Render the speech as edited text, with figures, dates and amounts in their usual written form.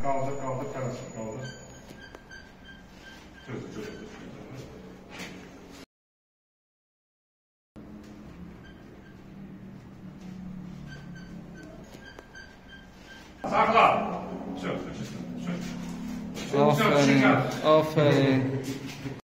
Kaldır, kaldır, karasın, kaldır. Çözdü. Sakla. Çözdü. Aferin, aferin.